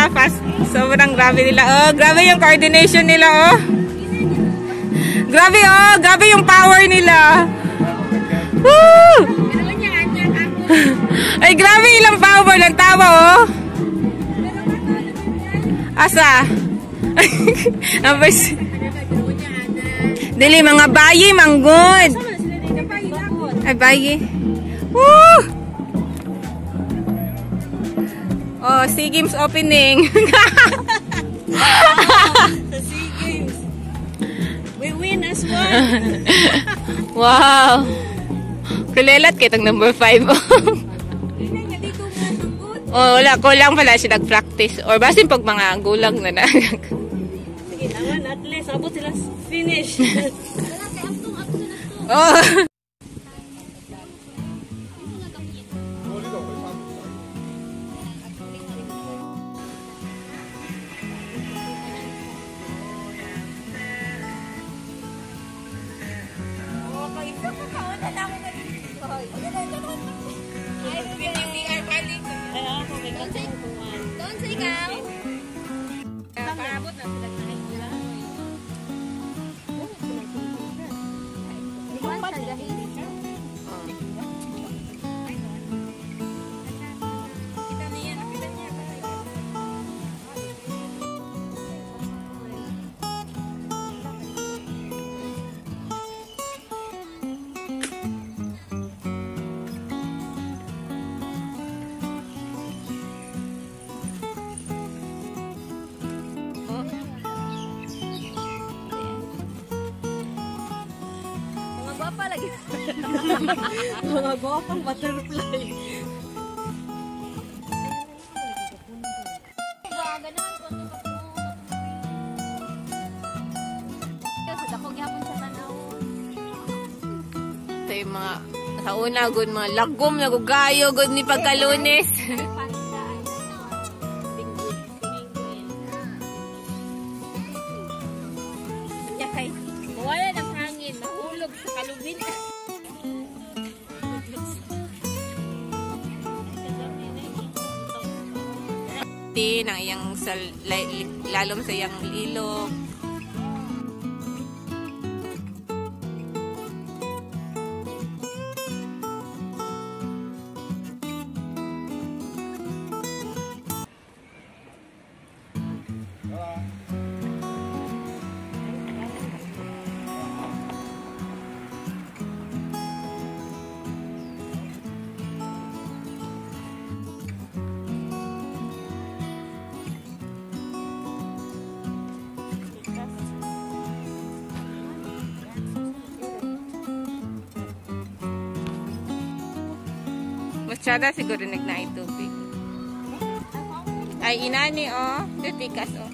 fast. Sobrang grabe nila. Oh, grabe yung coordination nila, oh. Grabe, oh. Grabe yung power nila. Woo! Ay, grabe ilang power ng tawa, oh. Asa? Dili, mga bayi, manggod. Ay, bayi. Woo! Oh, SEA Games opening. Sa SEA Games. We win as well. Wow. Kulelat kitang number 5. Oh, wala ko lang pala siya nag-practice. Or basin pag mga gulang na na. Sige naman, at least abot sila finish. Oh. Doon sa ikaw. Paabot na sila na nila. Iwan sa dahil. Kita niya, nakita niya. Lagi. Mga gwapang butterfly. Ito yung mga sa una, good mga lagom, nagugayo, good ni pagkalunes. Wala ng hangin, nahulog sa kalubin. Nang iyang lalom sa iyang ilog. Masyada siguro nagnaay tubig. Ay, inani, oh. Tutikas, oh.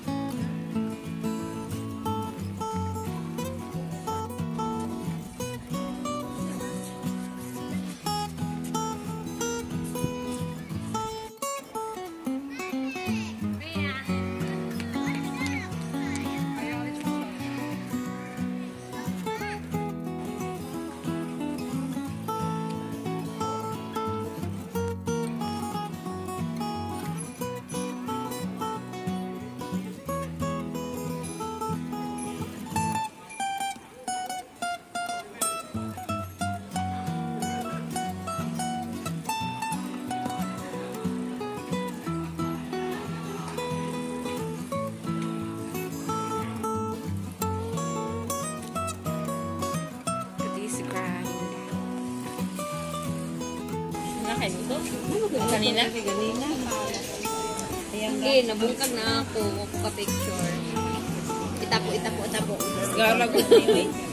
Kanina? Hindi, nabungkag na ako. Ako ka-picture. Itapo. Gara ko.